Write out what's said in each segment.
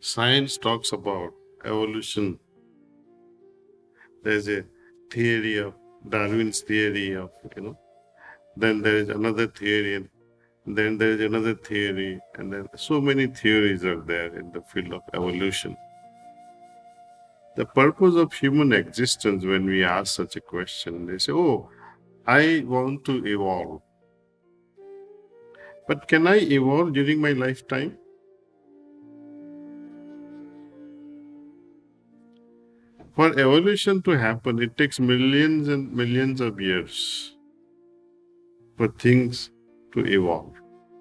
science talks about evolution. There's a theory of Darwin's theory of, then there is another theory, and then there is another theory, and then so many theories are there in the field of evolution. The purpose of human existence, when we ask such a question, they say, oh, I want to evolve. But can I evolve during my lifetime? For evolution to happen, it takes millions and millions of years for things to evolve.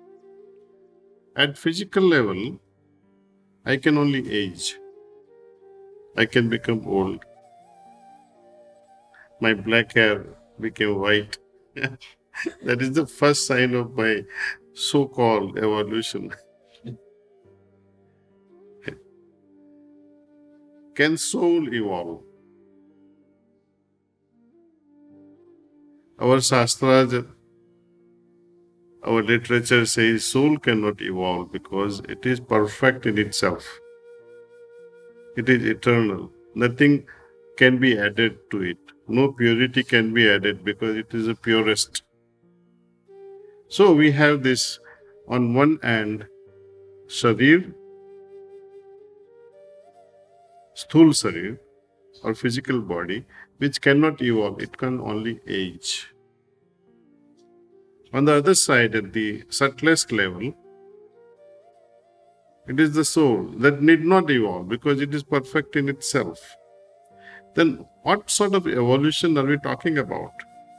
At physical level, I can only age. I can become old. My black hair became white. That is the first sign of my so-called evolution. Can soul evolve? Our Shastras, our literature says soul cannot evolve because it is perfect in itself. It is eternal. Nothing can be added to it. No purity can be added because it is the purest. So we have this on one hand, Sharir, Sthul Sharir, or physical body, which cannot evolve, it can only age. On the other side, at the subtlest level, it is the soul that need not evolve because it is perfect in itself. Then what sort of evolution are we talking about?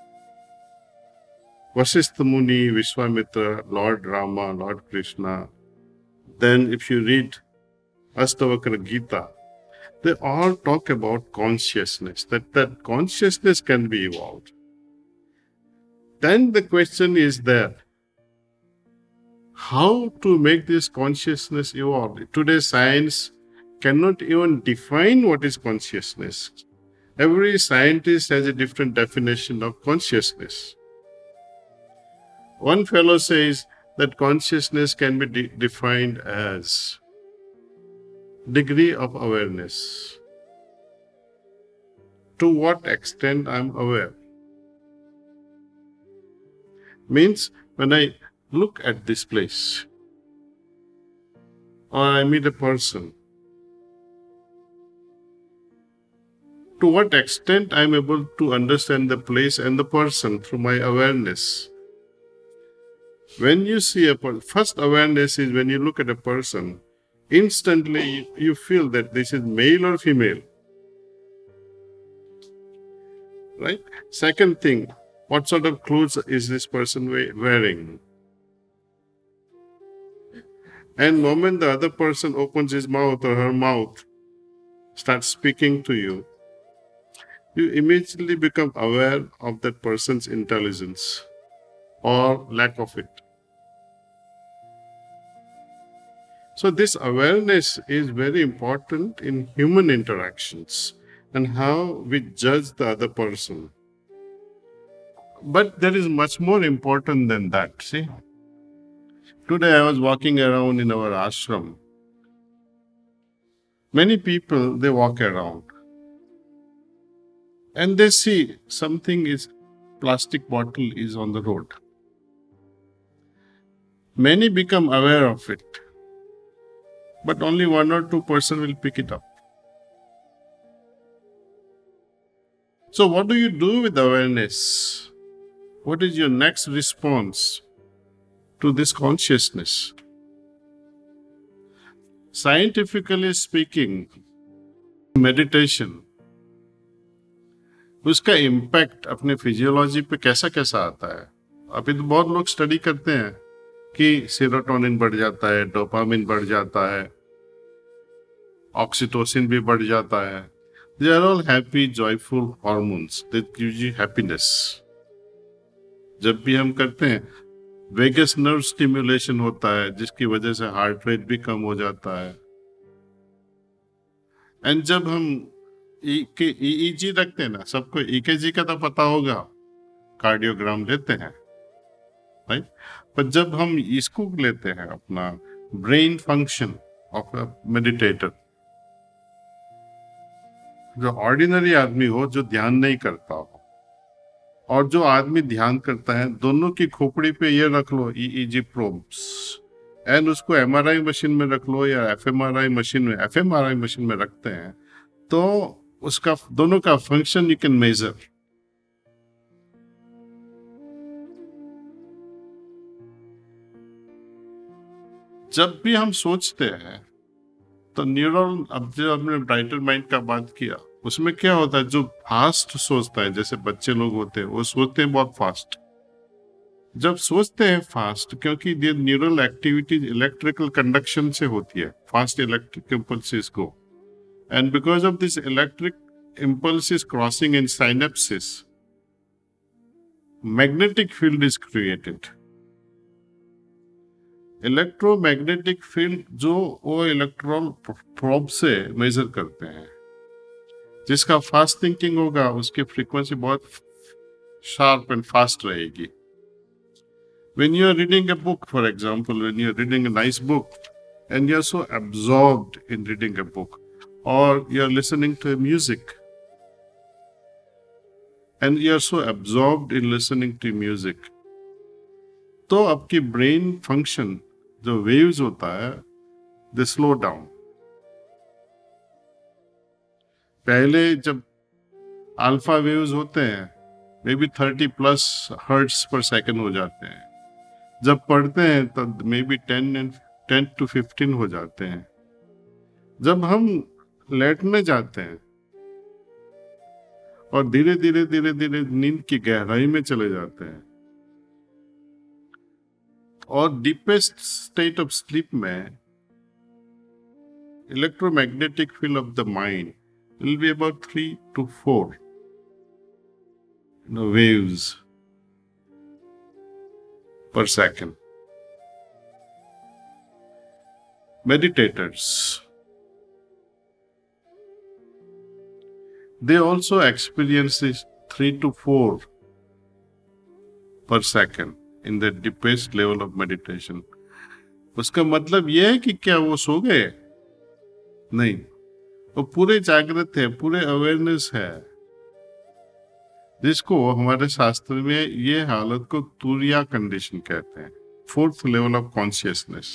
Vasistha Muni, Vishwamitra, Lord Rama, Lord Krishna. Then if you read Astavakra Gita, they all talk about consciousness, that consciousness can be evolved. Then the question is there, how to make this consciousness evolve? Today science cannot even define what is consciousness. Every scientist has a different definition of consciousness. One fellow says that consciousness can be defined as degree of awareness. To what extent I am aware. Means when I look at this place, or I meet a person, to what extent I am able to understand the place and the person through my awareness. When you see a person, first awareness is when you look at a person, instantly you feel that this is male or female. Right? Second thing, what sort of clothes is this person wearing? And the moment the other person opens his mouth or her mouth, starts speaking to you, you immediately become aware of that person's intelligence or lack of it. So this awareness is very important in human interactions and how we judge the other person. But there is much more important than that, see. Today I was walking around in our ashram. Many people, they walk around and they see something is, plastic bottle is on the road. Many become aware of it, but only 1 or 2% will pick it up. So what do you do with awareness? What is your next response to this consciousness? Scientifically speaking, meditation, उसका impact अपने physiology पे कैसा कैसा आता है? अभी तो बहुत लोग स्टडी करते हैं कि सेरोटोनिन बढ़ जाता है, डोपामिन बढ़ जाता है, ऑक्सीटोसिन भी बढ़ जाता है. They are all happy, joyful hormones that give you happiness. जब भी हम करते हैं, वेगस नर्व स्टिमुलेशन होता है, जिसकी वजह से हार्ट रेट भी कम हो जाता है. एंड जब हम EEG रखते हैं ना, सबको EKG का तो पता होगा, कार्डियोग्राम लेते हैं, राइट? पर जब हम इसको लेते हैं अपना brain function, of a meditator. जो ऑर्डिनरी आदमी हो, जो ध्यान नहीं करता हो, और जो आदमी ध्यान करता है, दोनों की खोपड़ी पे ये रख लो EEG प्रोब्स, एंड उसको MRI मशीन में रख लो या FMRI मशीन में रखते हैं, तो उसका दोनों का फंक्शन यू कैन मेजर. जब भी हम सोचते हैं तो न्यूरल, अब जो हमने ब्राइटर माइंड का बात किया, उसमें क्या होता है, जो फास्ट सोचता है, जैसे बच्चे लोग होते हैं, वो सोचते हैं बहुत फास्ट. जब सोचते हैं फास्ट, क्योंकि ये न्यूरल एक्टिविटी इलेक्ट्रिकल कंडक्शन से होती है, फास्ट इलेक्ट्रिक इम्पल्सेस को, and because of this electric impulses crossing in synapses, magnetic field is created. इलेक्ट्रोमैग्नेटिक फील्ड जो वो इलेक्ट्रॉन प्रोब से मेजर करते हैं, जिसका फास्ट थिंकिंग होगा, उसकी फ्रीक्वेंसी बहुत शार्प एंड फास्ट रहेगी. When you are reading a book, for example, when you are reading a nice book and you are so absorbed in reading a book, or you are listening to music and you are so absorbed in listening to music, तो आपकी brain function जो waves होता है, दे slow down. पहले जब alpha waves होते हैं, maybe 30+ hertz per second हो जाते हैं. जब पढ़ते हैं तो मे बी 10 to 15 हो जाते हैं. जब हम लेटने जाते हैं और धीरे धीरे नींद की गहराई में चले जाते हैं, और डीपेस्ट स्टेट ऑफ स्लीप में electromagnetic field of the mind will be about 3 to 4 waves per second. Meditators, they also experience this 3 to 4 per second in the deepest level of meditation. उसका मतलब यह है कि क्या वो सो गए? नहीं, वो पूरे जागृत है, पूरे अवेयरनेस है, जिसको हमारे शास्त्र में ये हालत को तुरिया कंडीशन कहते हैं, 4th लेवल ऑफ कॉन्शियसनेस.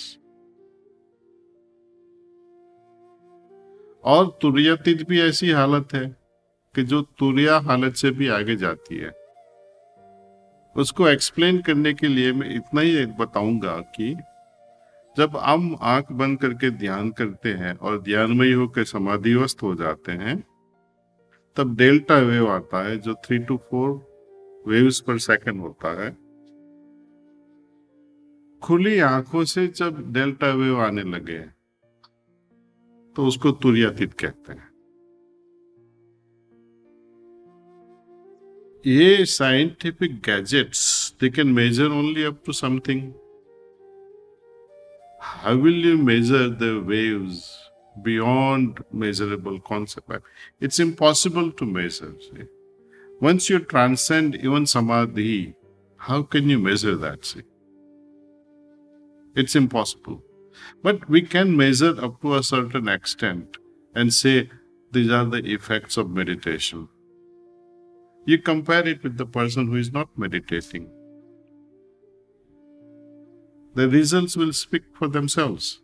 और तुरियातीत भी ऐसी हालत है कि जो तुरिया हालत से भी आगे जाती है. उसको एक्सप्लेन करने के लिए मैं इतना ही बताऊंगा कि जब हम आंख बंद करके ध्यान करते हैं और ध्यानमयी होकर समाधिवस्थ हो जाते हैं, तब डेल्टा वेव आता है जो 3 to 4 वेव्स पर सेकंड होता है. खुली आंखों से जब डेल्टा वेव आने लगे तो उसको तुरियातीत कहते हैं. ये scientific gadgets, they can measure only up to something. How will you measure the waves beyond measurable concept? It's impossible to measure. See? Once you transcend even samadhi, how can you measure that? See? It's impossible. But we can measure up to a certain extent and say these are the effects of meditation. You compare it with the person who is not meditating. The results will speak for themselves.